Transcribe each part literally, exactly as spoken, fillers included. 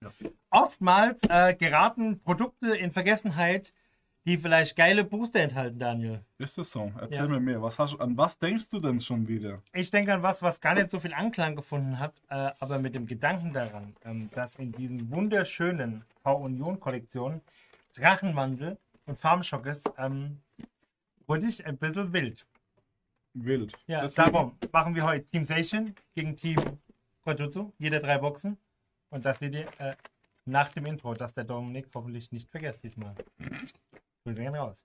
Ja. Oftmals äh, geraten Produkte in Vergessenheit, die vielleicht geile Booster enthalten, Daniel. Ist das so? Erzähl Ja. mir mehr. Was hast, an was denkst du denn schon wieder? Ich denke an was, was gar nicht so viel Anklang gefunden hat, äh, aber mit dem Gedanken daran, ähm, dass in diesen wunderschönen V-Union-Kollektionen Drachenwandel und Farmschock ist, ähm, wurde ich ein bisschen wild. Wild. Ja, Deswegen- darum machen wir heute Team Sation gegen Team Quajutsu, jeder drei Boxen. Und das seht ihr äh, nach dem Intro, das der Dominik hoffentlich nicht vergisst diesmal. Wir sehen raus.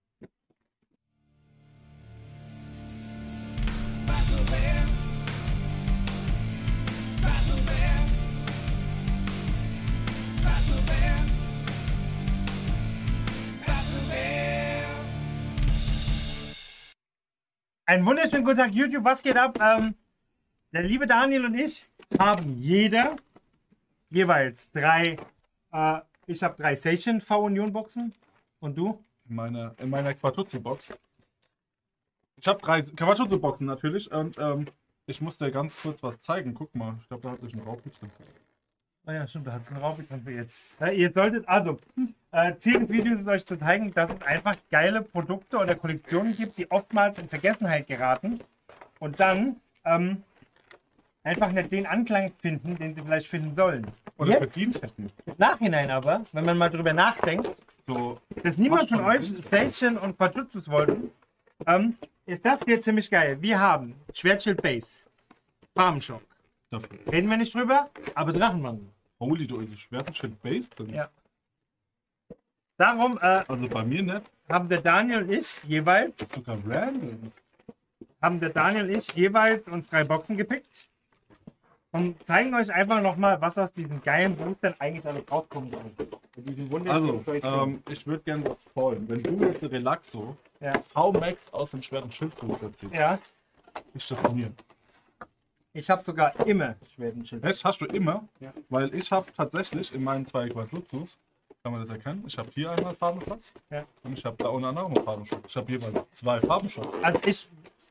Einen wunderschönen guten Tag, YouTube. Was geht ab? Ähm, der liebe Daniel und ich haben jeder jeweils drei. Äh, ich habe drei Station V-Union-Boxen. Und du? In meiner, in meiner Quajutsu-Box. Ich habe drei Quajutsu-Boxen natürlich und ähm, ich muss dir ganz kurz was zeigen. Guck mal, ich glaube, da hat sich ein Raupen drin. Ah ja, stimmt, da hat es einen Raupe drin für jetzt. Ja, ihr solltet, also, äh, Ziel des Videos ist euch zu zeigen, dass es einfach geile Produkte oder Kollektionen gibt, die oftmals in Vergessenheit geraten und dann ähm, einfach nicht den Anklang finden, den sie vielleicht finden sollen. Oder Jetzt, verdient hätten. im Nachhinein aber, wenn man mal drüber nachdenkt, So, dass niemand Passt von schon. euch Station und Quajutsus wollten, ähm, ist das hier ziemlich geil. Wir haben Schwertschild Base, Farmschock. dafür. Reden wir nicht drüber, aber Drachenwandel. Holy, du ist Schwertenschild Base drin. Ja. Darum äh, Also bei mir nicht. haben der Daniel und ich jeweils, Sogar random. haben der Daniel und ich jeweils uns drei Boxen gepickt und zeigen euch einfach nochmal, was aus diesen geilen Boostern eigentlich alles rauskommen soll. Mit diesen wunderschönen Also, ähm, ich würde gerne was spoilen. Wenn du jetzt Relaxo ja. V-Max aus dem schweren Schildbooster ziehst, ja, ist das von mir. ich habe sogar immer Schwertenschild. Das hast du immer, Ja. weil ich habe tatsächlich in meinen zwei Quajutsus, kann man das erkennen, ich habe hier einmal Farbenschock Ja. und ich habe da unten auch einen Farbenschock. Ich habe jeweils zwei Farbenschock. Also ich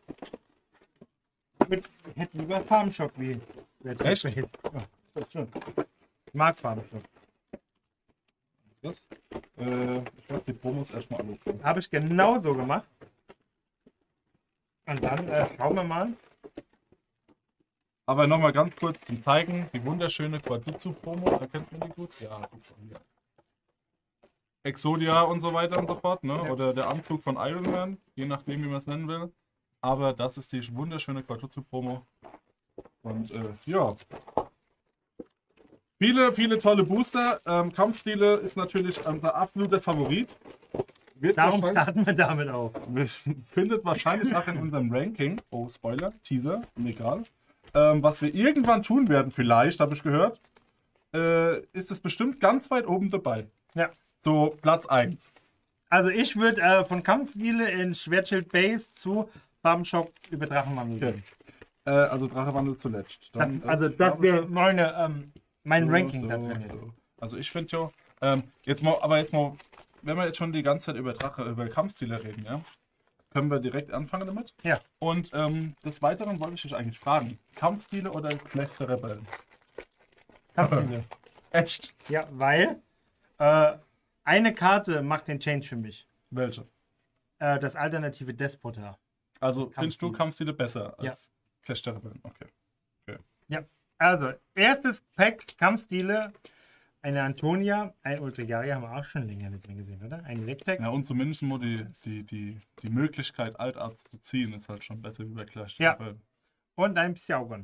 mit, hätte lieber Farmschock wie Echt? Ja, das schon. Ich mag Farmschock. Das, äh, ich weiß die Promos erstmal angucken. Habe ich genauso gemacht. Und dann äh, schauen wir mal. Aber nochmal ganz kurz zum Zeigen, die wunderschöne Quajutsu-Promo, erkennt man die gut? Ja, guck mal hier. Exodia und so weiter und so fort, ne? Ja. Oder der Anzug von Iron Man, je nachdem, wie man es nennen will. Aber das ist die wunderschöne Quajutsu-Promo. Und äh, ja. Viele, viele tolle Booster. Ähm, Kampfstile ist natürlich unser absoluter Favorit. Wird Darum wahrscheinlich- starten wir damit auf. findet wahrscheinlich auch in unserem Ranking, oh Spoiler, Teaser, egal, ähm, was wir irgendwann tun werden, vielleicht, habe ich gehört, äh, ist es bestimmt ganz weit oben dabei. Ja. So Platz eins. Also ich würde äh, von Kampfspiele in Schwertschild Base zu Farmschock über Drachenwandel Okay. gehen. Äh, also Drachewandel zuletzt. Das, Dann, äh, also das wäre meine, ähm, mein so, Ranking so, da drin. jetzt. so. Also ich finde ja, ähm, jetzt mal, aber jetzt mal, wenn wir jetzt schon die ganze Zeit über Drache, über Kampfstile reden, ja, können wir direkt anfangen damit. Ja. Und ähm, des Weiteren wollte ich dich eigentlich fragen, Kampfstile oder Clash der Rebellen? Kampfspiele. Echt? Ja, weil äh, eine Karte macht den Change für mich. Welche? Äh, das alternative Despota. Also Das findest du Kampfstile. Kampfstile besser Ja. als Clash der Rebellen? Okay. Also, erstes Pack Kampfstile. Eine Antonia, ein Ultrigaria haben wir auch schon länger nicht mehr gesehen, oder? Ein Electek. Ja, und zumindest nur die, die, die, die Möglichkeit, Altarzt zu ziehen, ist halt schon besser wie bei Clash der Ja. Rebellen. Und ein Psiaugon.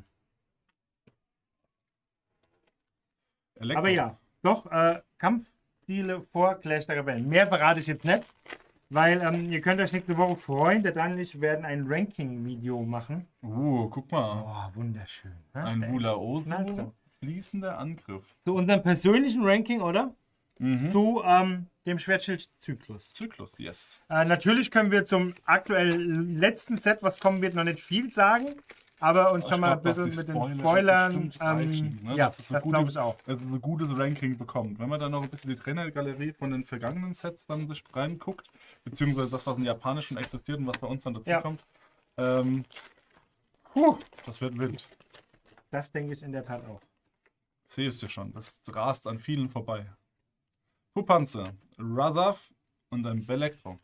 Elektro. Aber ja, doch, äh, Kampfstile vor Clash der Rebellen. Mehr verrate ich jetzt nicht, weil ähm, ihr könnt euch nächste Woche freuen. Der Dan und ich werden ein Ranking-Video machen. Uh, guck mal. Oh, wunderschön. ne? Ein Hula Na klar. Oso, fließender Angriff. Zu unserem persönlichen Ranking, oder? Mhm. Zu ähm, dem Schwertschild-Zyklus. Zyklus, yes. Äh, natürlich können wir zum aktuell letzten Set, was kommen wird, noch nicht viel sagen. Aber uns Ich schon mal ein glaub, dass bisschen die mit den Spoiler Spoilern. bestimmt Ähm, reichen, ne? Ja, Dass es das, so glaube gute- ich auch. Dass es ein gutes Ranking bekommt. Wenn man dann noch ein bisschen die Trainergalerie von den vergangenen Sets dann sich reinguckt, beziehungsweise das, was im Japanischen existiert und was bei uns dann dazu Ja. kommt, ähm, puh, das wird wild. Das denke ich in der Tat auch. Sehe es ja schon. Das rast an vielen vorbei. Pupanzer, Rathav und ein Belektro.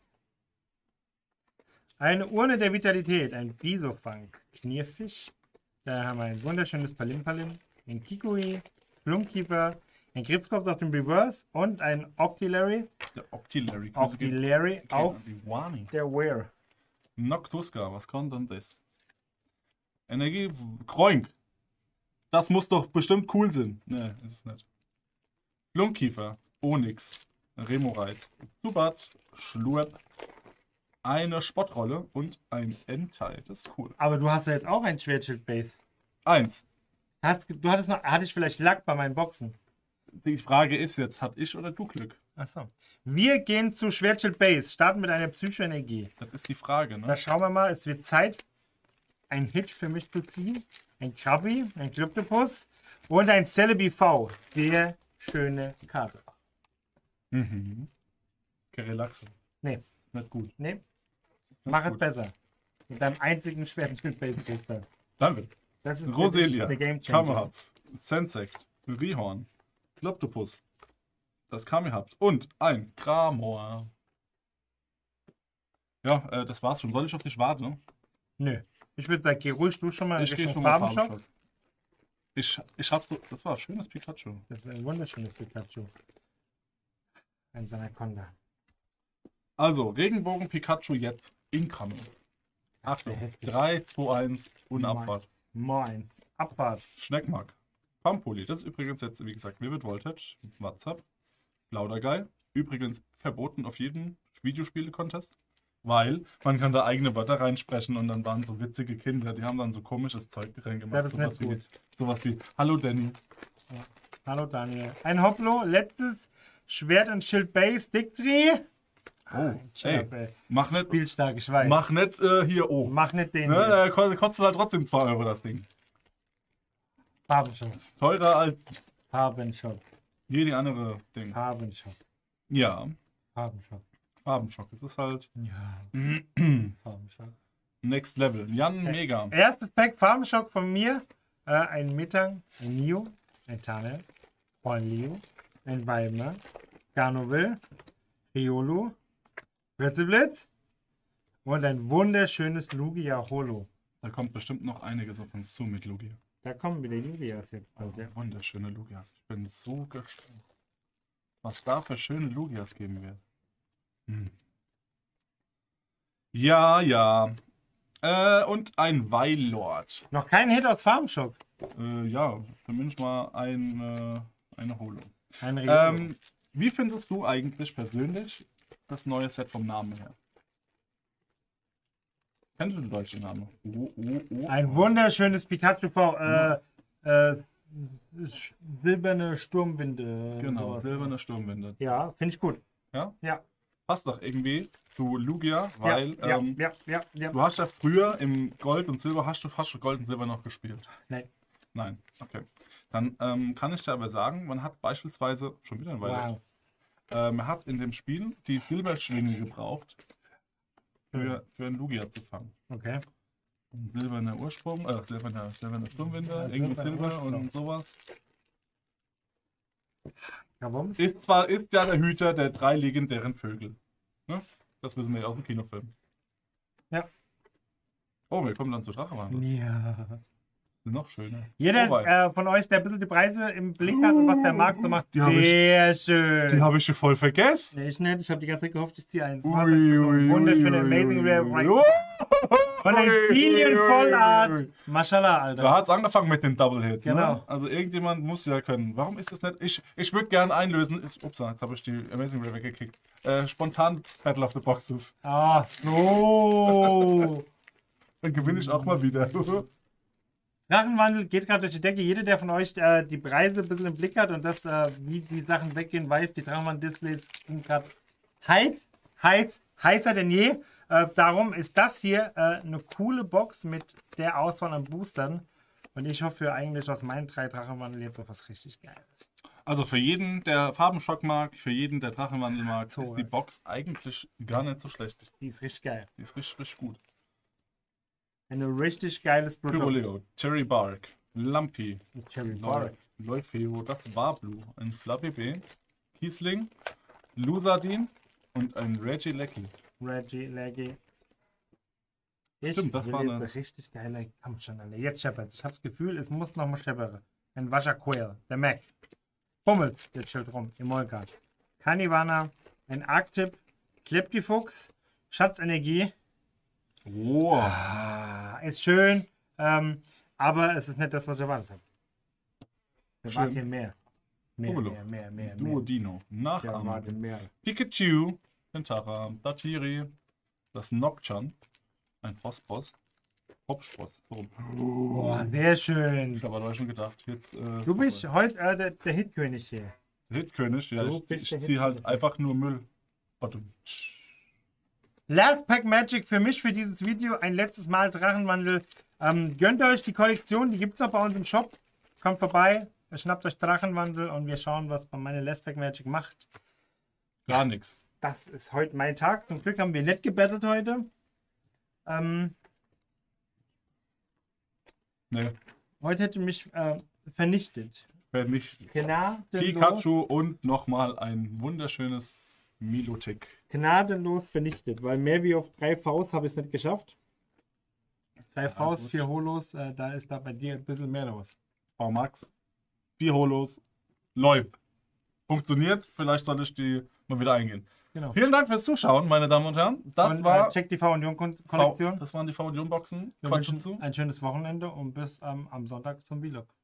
Eine Urne der Vitalität, ein Bisofunk, Knierfisch. Da haben wir ein wunderschönes Palimpalim, ein Kikui, Plumkeeper, ein Krebskopf auf dem Reverse und ein Octillery. Der Octillery. Octillery Okay, auf die Wani. der Wear. Noctuska, was kommt denn das? Energie, Kroink. Das muss doch bestimmt cool sein. Ne, ist es nicht. Plumkiefer, Onyx, Remorite, Zubat, Schlurp, eine Spottrolle und ein Entei. Das ist cool. Aber du hast ja jetzt auch ein Schwertschild-Base. Eins. Hast, du hattest noch, hatte ich vielleicht Lack bei meinen Boxen? Die Frage ist jetzt, hat ich oder du Glück? Achso. Wir gehen zu Schwertschild Base, starten mit einer Psychoenergie. Das ist die Frage, ne? Da schauen wir mal, es wird Zeit, ein Hit für mich zu ziehen. Ein Krabby, ein Kryptopus und ein Celebi V. Sehr schöne Karte. Mhm. Relaxe. Nee, Nicht gut. nee. Mach es gut. besser. Mit deinem einzigen Schwertschild Base Booster. Danke. Das ist Roselia, der Game Changer. Kamehaps, Sensect, Rihorn, Kloptopus, das Kamehaps und ein Kramor. Ja, äh, das war's schon. Soll ich auf dich warten? Ne? Nö. Ich würde sagen, geh ruhig du schon mal in Ich gehe Richtung schon mal Farbenschock. Farbenschock. Ich, ich hab so. Das war ein schönes Pikachu. Das ist ein wunderschönes Pikachu. Ein Sanaconda. Also, Regenbogen Pikachu jetzt incoming. Achtung. heftig. drei, zwei, eins und Nein. Abfahrt. Moins. Abfahrt. Schneckmark. Pampoli. Das ist übrigens jetzt, wie gesagt, Vivid Voltage. WhatsApp. Laudergeil. Übrigens verboten auf jeden Videospiele-Contest. Weil man kann da eigene Wörter reinsprechen und dann waren so witzige Kinder, die haben dann so komisches Zeug reingemacht. Ja, das ist sowas, nicht wie, gut. sowas wie, hallo Danny. Hallo Daniel. Ein Hoplo, letztes Schwert und Schild Base, Dictri. Oh, Ey. ey, mach nicht, Spielstark, ich weiß. mach nicht äh, hier oh. Mach nicht den Ne, hier. da kostet kostet halt trotzdem zwei Euro das Ding. Farbenschock. Teurer als Farbenschock. jede andere Ding. Farbenschock. Ja, Farbenschock. Farbenschock. Das ist halt Ja, Farbenschock. Next Level. Jan Mega. Erstes Pack Farbenschock von mir. Äh, ein Metang, ein Nio, ein Tanel, ein Leo, ein Weimar, Garnoville, Riolo, Blitzeblitz und ein wunderschönes Lugia Holo. Da kommt bestimmt noch einiges auf uns zu mit Lugia. Da kommen wieder Lugias jetzt. bald, ja. Wunderschöne Lugias. Ich bin so gespannt, was da für schöne Lugias geben wird. Hm. Ja, ja. Äh, und ein Weillord. Noch kein Hit aus Farbenschock. Äh, ja, zumindest mal ein, äh, eine Holo. Ein Riolo. Ähm, wie findest du eigentlich persönlich das neue Set vom Namen her? Kennst du den deutschen Namen? Oh, oh, oh. Ein wunderschönes Pikachu V. Äh, äh, sch- silberne Sturmwinde. Genau, sowas. silberne Sturmwinde. Ja, finde ich gut. Ja? Ja. Passt doch irgendwie zu Lugia, weil ja, ähm, ja, ja, ja. du hast ja früher im Gold und Silber, hast du fast Gold und Silber noch gespielt? Nein. Nein, okay. Dann ähm, kann ich dir aber sagen, man hat beispielsweise, schon wieder ein Weile, Wow. äh, man hat in dem Spiel die Silberschwinge gebraucht, für, für einen Lugia zu fangen. Okay. Ein silberner Ursprung, äh, silberner, silberner Sturmwinde, Ja, irgendwie silberner Silber Ursprung. und sowas. Ja, warum ist Ist zwar, ist ja der Hüter der drei legendären Vögel. Ne? Das wissen wir ja aus dem Kinofilm. Ja. Oh, wir kommen dann zu Drachenwandel. Ja. Noch schöner. Jeder Wobei, äh, von euch, der ein bisschen die Preise im Blick hat und was der Markt so macht, Die hab ich- sehr schön. die habe ich schon voll vergessen. Nee, ich nicht. Ich habe die ganze Zeit gehofft, ich ziehe eins. Ui, Was? ui, So ui, wunderschöne ui, Amazing ui, Rare ui, Right. ui. Von den Ui, Billion ui, ui, Vollart. ui. Mashallah, Da Alter. hat es angefangen mit den Double Hits. Genau. Ne? Also irgendjemand muss ja können. Warum ist das nicht? Ich, ich würde gerne einlösen. Ich, ups, jetzt habe ich die Amazing Rare weggekickt. Äh, spontan Battle of the Boxes. Ach so. Dann gewinne ich auch mal wieder. Drachenwandel geht gerade durch die Decke. Jeder, der von euch äh, die Preise ein bisschen im Blick hat und das, äh, wie die Sachen weggehen, weiß, die Drachenwandel-Displays sind gerade heiß, heiß, heißer denn je. Äh, darum ist das hier äh, eine coole Box mit der Auswahl an Boostern. Und ich hoffe eigentlich aus meinen drei Drachenwandel jetzt auf was richtig Geiles. Also für jeden, der Farbenschock mag, für jeden, der Drachenwandel mag, So, ist die ja. Box eigentlich gar nicht so schlecht. Die ist richtig geil. Die ist richtig, richtig gut. Ein richtig geiles Produkt. Pyroleo, Cherry Bark, Lumpy, Cherry Lord, Bark. Leufeo, das war Blue, ein Flappy Kiesling, Lusadin und ein Reggie Lecky. Reggie, Leggy. Stimmt, das will war jetzt eine- richtig geile. Kommt schon, alle. Jetzt scheppert. Ich habe das Gefühl, es muss noch mal scheppern. Ein Wascherquail, der Mac. Bummelt, der chillt rum im Molkan. Kanivana, ein Arctip, Kleptifuchs, Schatzenergie. Oh, Ah, ist schön, ähm, aber es ist nicht das, was ich erwartet habe. Wir Schön. warten hier mehr. Mehr, Guck mal, mehr, mehr, mehr, mehr. Duodino, Wir Nachahmung. warten mehr. Pikachu, Pentara, Datiri, das Nocturne, ein Phosphos, Hopspross. So. Boah, sehr schön. Ich habe aber schon gedacht, jetzt. Äh, Du bist heute äh, der, der Hitkönig hier. Hitkönig, ja, Du ich, bist ich der ziehe halt Hitkönig. einfach nur Müll. Warte. Last Pack Magic für mich für dieses Video. Ein letztes Mal Drachenwandel. Ähm, gönnt euch die Kollektion, die gibt es auch bei uns im Shop. Kommt vorbei, schnappt euch Drachenwandel und wir schauen, was bei meiner Last Pack Magic macht. Gar nichts. Das ist heute mein Tag. Zum Glück haben wir nicht gebettelt heute. Ähm, Ne, heute hätte mich äh, vernichtet. wäre nicht. Gnadenlos, Pikachu und nochmal ein wunderschönes Milotic. gnadenlos vernichtet, weil mehr wie auf drei Vs habe ich es nicht geschafft. Drei Vs, gut. vier Holos, äh, da ist da bei dir ein bisschen mehr los. V-Max. Vier Holos. Läuft. Funktioniert. Vielleicht soll ich die mal wieder eingehen. Genau. Vielen Dank fürs Zuschauen, meine Damen und Herren. Das und, war. äh, check die V, V-Union-Kollektion. das waren die V-Boxen. Wir Quatschen wünschen zu. ein schönes Wochenende und bis ähm, am Sonntag zum Vlog.